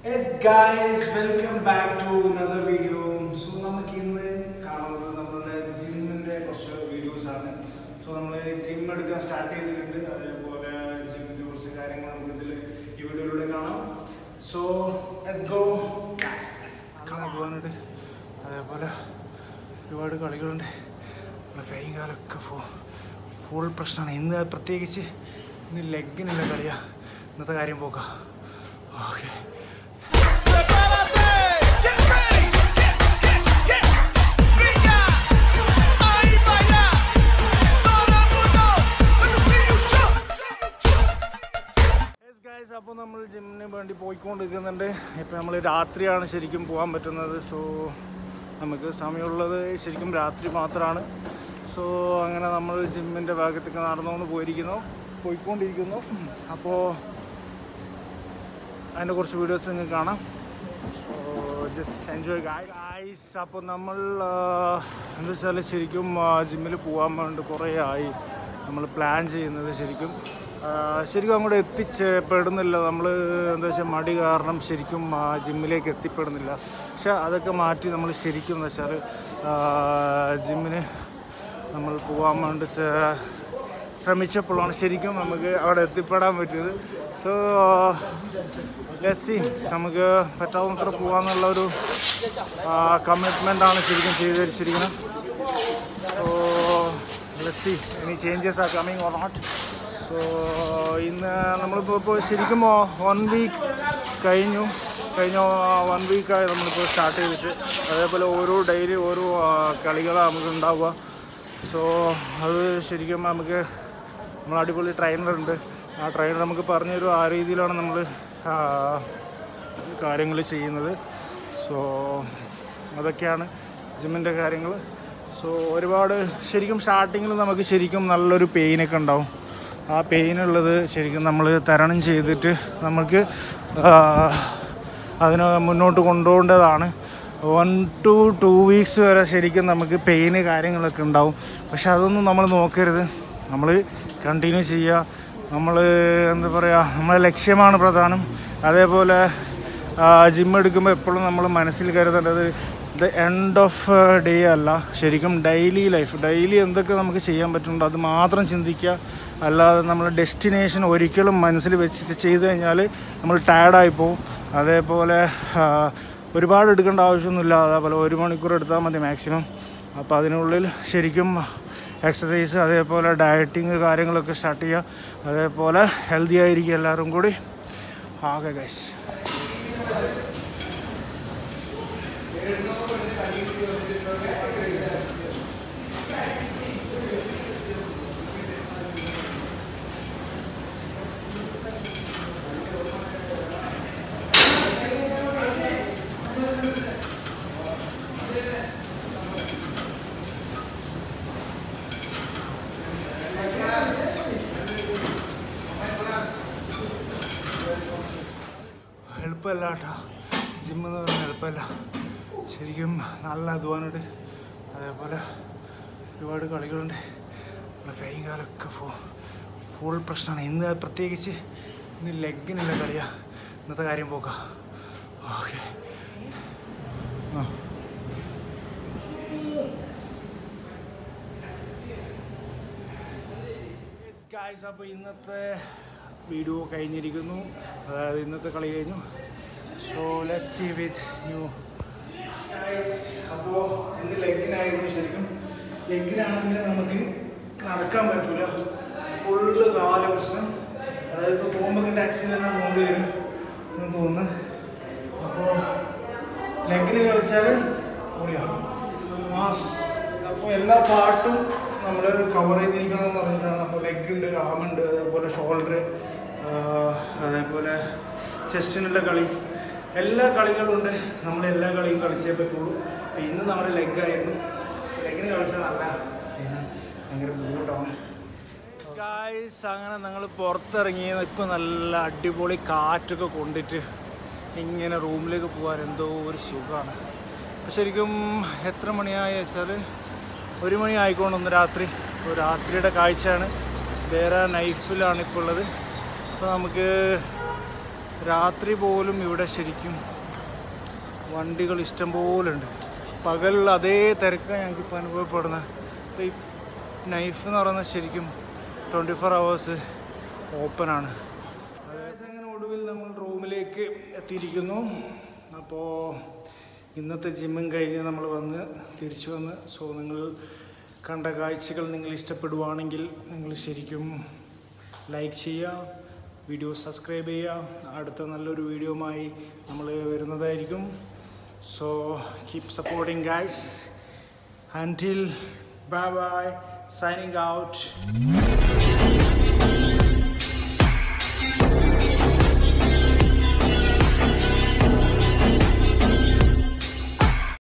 Yes guys, welcome back to another video. So നമുക്ക് ഇന്ന് കാണുന്നത് നമ്മുടെ ജിമ്മിന്റെ കുറച്ച് വീഡിയോസ് ആണ്. സോ നമ്മൾ ജിം എടുക്കാൻ സ്റ്റാർട്ട് ചെയ്തിട്ടുണ്ട്. അതേപോലെ ജിമ്മിന്റെ കുറച്ച് കാര്യങ്ങൾ നമുക്ക് ഇതിൽ ഈ വീഡിയോയിലൂടെ കാണാം. So let's go. പോകാനുണ്ട്. അതേപോലെ ഒരുപാട് കളികളുണ്ട്. നമ്മുടെ കൈയും കാലൊക്കെ ഫുൾ പ്രശ്നമാണ്. ഇന്ന് പ്രത്യേകിച്ച് ഇന്ന് ലെഗിനുള്ള കളിയാണ്. ഇന്നത്തെ കാര്യം പോക്കാം. ഓക്കെ. അപ്പോൾ നമ്മൾ ജിമ്മിന് വേണ്ടി പോയിക്കൊണ്ടിരിക്കുന്നുണ്ട്. ഇപ്പം നമ്മൾ രാത്രിയാണ് ശരിക്കും പോകാൻ പറ്റുന്നത്. സോ നമുക്ക് സമയമുള്ളത് ശരിക്കും രാത്രി മാത്രമാണ്. സോ അങ്ങനെ നമ്മൾ ജിമ്മിൻ്റെ ഭാഗത്തേക്ക് നടന്നുകൊണ്ട് പോയിക്കൊണ്ടിരിക്കുന്നു. അപ്പോൾ അതിൻ്റെ കുറച്ച് വീഡിയോസ് നിങ്ങൾക്ക് കാണാം. So just enjoy guys. അപ്പോൾ നമ്മൾ എന്താ വെച്ചാൽ ശരിക്കും ജിമ്മിൽ പോകാൻ വേണ്ടി കുറേ ആയി നമ്മൾ പ്ലാൻ ചെയ്യുന്നത്. ശരിക്കും അങ്ങോട്ട് എത്തിച്ചേപ്പെടുന്നില്ല. നമ്മൾ എന്താ വെച്ചാൽ മടി കാരണം ശരിക്കും ജിമ്മിലേക്ക് എത്തിപ്പെടുന്നില്ല. പക്ഷെ അതൊക്കെ മാറ്റി നമ്മൾ ശരിക്കും എന്താ വെച്ചാൽ ജിമ്മിന് നമ്മൾ പോകാൻ വേണ്ടി ശ്രമിച്ചപ്പോഴാണ് ശരിക്കും നമുക്ക് അവിടെ എത്തിപ്പെടാൻ പറ്റിയത്. സോ ലെറ്റ്സ് സീ, നമുക്ക് പറ്റാവുന്നത്ര പോകാമെന്നുള്ളൊരു കമ്മിറ്റ്മെൻറ്റാണ് ശരിക്കും ചെയ്തിരിച്ചിരിക്കുന്നത്. So let's see any changes are coming or not. So ഇന്ന് നമ്മളിപ്പോൾ ശരിക്കും 1 വീക്ക് കഴിഞ്ഞ 1 വീക്കായി നമ്മളിപ്പോൾ സ്റ്റാർട്ട് ചെയ്തിട്ട്. അതേപോലെ ഡെയിലി ഓരോ കളികളാണ് നമുക്ക് ഉണ്ടാവുക. സോ അത് ശരിക്കും നമ്മൾ അടിപൊളി ട്രെയിനറുണ്ട്. ആ ട്രെയിനർ നമുക്ക് പറഞ്ഞു തരും. ആ രീതിയിലാണ് നമ്മൾ കാര്യങ്ങൾ ചെയ്യുന്നത്. സോ അതൊക്കെയാണ് ജിമ്മിൻ്റെ കാര്യങ്ങൾ. സോ ഒരുപാട് ശരിക്കും സ്റ്റാർട്ടിങ്ങിൽ നമുക്ക് ശരിക്കും നല്ലൊരു പെയിനൊക്കെ ഉണ്ടാവും. ആ പെയിനുള്ളത് ശരിക്കും നമ്മൾ തരണം ചെയ്തിട്ട് നമുക്ക് അതിനെ മുന്നോട്ട് കൊണ്ടുപോകേണ്ടതാണ്. 1 to 2 വീക്സ് വരെ ശരിക്കും നമുക്ക് പെയിന് കാര്യങ്ങളൊക്കെ ഉണ്ടാവും. പക്ഷെ അതൊന്നും നമ്മൾ നോക്കരുത്. നമ്മൾ കണ്ടിന്യൂ ചെയ്യുക. നമ്മൾ എന്താ പറയുക, നമ്മളെ ലക്ഷ്യമാണ് പ്രധാനം. അതേപോലെ ജിം എടുക്കുമ്പോൾ എപ്പോഴും നമ്മൾ മനസ്സിൽ കരുതേണ്ടത് ദ എൻഡ് ഓഫ് ഡേ അല്ല, ശരിക്കും ഡെയിലി എന്തൊക്കെ നമുക്ക് ചെയ്യാൻ പറ്റുന്നുണ്ടോ അത് മാത്രം ചിന്തിക്കുക. അല്ലാതെ നമ്മൾ ഡെസ്റ്റിനേഷൻ ഒരിക്കലും മനസ്സിൽ വെച്ചിട്ട് ചെയ്ത് കഴിഞ്ഞാൽ നമ്മൾ ടയർഡായി പോവും. അതേപോലെ ഒരുപാട് എടുക്കേണ്ട ആവശ്യമൊന്നുമില്ല. അതേപോലെ 1 മണിക്കൂർ എടുത്താൽ മതി മാക്സിമം. അപ്പോൾ അതിനുള്ളിൽ ശരിക്കും എക്സസൈസ് അതേപോലെ ഡയറ്റിങ് കാര്യങ്ങളൊക്കെ സ്റ്റാർട്ട് ചെയ്യുക. അതേപോലെ ഹെൽത്തി ആയിരിക്കും എല്ലാവരും കൂടി. Okay guys. എളുപ്പമല്ല കേട്ടോ, ജിമ്മെന്ന് പറഞ്ഞാൽ എളുപ്പമല്ല. ശരിക്കും നല്ല അധ്വാനമുണ്ട്. അതേപോലെ ഒരുപാട് കളികളുണ്ട്. നമ്മുടെ കൈയും കാലൊക്കെ ഫുൾ പ്രശ്നമാണ്. ഇന്ന് പ്രത്യേകിച്ച് ഇന്ന് ലെഗിനുള്ള കളിയാണ്. ഇന്നത്തെ കാര്യം പോക്കാം. ഓക്കെ. ഗൈസ്, അപ്പോൾ ഇന്നത്തെ വീഡിയോ കഴിഞ്ഞിരിക്കുന്നു. അതായത് ഇന്നത്തെ കളി കഴിഞ്ഞു. So let's see with new guys. അപ്പോൾ ഇന്ന് ലെഗിനായിരുന്നു. ശരിക്കും ലെഗിനാണെങ്കിൽ നമുക്ക് നടക്കാൻ പറ്റില്ല. ഫുള്ള് കാല പ്രശ്നം. അതായത് ഇപ്പോൾ പോകുമ്പോൾ ടാക്സിയിൽ തന്നെ പോകേണ്ടി വരും എന്ന് തോന്നുന്നു. അപ്പോൾ ലെഗിന് കളിച്ചാൽ ഓടിയാണ് മാസ്. അപ്പോൾ എല്ലാ പാർട്ടും നമ്മൾ കവർ ചെയ്തിരിക്കണം എന്ന് പറഞ്ഞിട്ടാണ്. അപ്പോൾ ലെഗ് ഉണ്ട്, ആമുണ്ട്, അതേപോലെ ഷോൾഡർ, അതേപോലെ ചെസ്റ്റിനുള്ള കളി, എല്ലാ കളികളുണ്ട്. നമ്മൾ എല്ലാ കളിയും കളിച്ചേ പറ്റുള്ളൂ. അപ്പോൾ ഇന്ന് നമ്മുടെ ലെഗായിരുന്നു. ലെഗിന് കളിച്ചാൽ ഭയങ്കര ബുദ്ധിമുട്ടാണ് ഗൈസ്. അങ്ങനെ ഞങ്ങൾ പുറത്തിറങ്ങി. ഇപ്പോൾ നല്ല അടിപൊളി കാറ്റൊക്കെ കൊണ്ടിട്ട് ഇങ്ങനെ റൂമിലേക്ക് പോകാൻ എന്തോ ഒരു സുഖമാണ്. ശരിക്കും എത്ര മണിയായി വെച്ചാൽ 1 മണി ആയിക്കൊണ്ടൊന്ന് രാത്രി. അപ്പോൾ രാത്രിയുടെ കാഴ്ചയാണ്. വേറെ നൈഫിലാണ് ഇപ്പോൾ ഉള്ളത്. അപ്പോൾ നമുക്ക് രാത്രി പോലും ഇവിടെ ശരിക്കും വണ്ടികൾ ഇഷ്ടം പോലെ ഉണ്ട്. പകലിൽ അതേ തിരക്കാണ് ഞങ്ങൾക്കിപ്പോൾ അനുഭവപ്പെടുന്നത്. ഇപ്പോൾ ഈ നൈഫ് എന്ന് പറയുന്നത് ശരിക്കും 24 hours ഓപ്പണാണ്. അങ്ങനെ ഒടുവിൽ നമ്മൾ റൂമിലേക്ക് എത്തിയിരിക്കുന്നു. അപ്പോൾ ഇന്നത്തെ ജിമ്മും കഴിഞ്ഞ് നമ്മൾ തിരിച്ചു വന്ന് നിങ്ങൾ കണ്ട കാഴ്ചകൾ നിങ്ങൾ ഇഷ്ടപ്പെടുവാണെങ്കിൽ നിങ്ങൾ ശരിക്കും ലൈക്ക് ചെയ്യുക, വീഡിയോ സബ്സ്ക്രൈബ് ചെയ്യുക. അടുത്ത നല്ലൊരു വീഡിയോയുമായി നമ്മൾ വരുന്നതായിരിക്കും. So keep supporting guys. Until bye bye, signing out.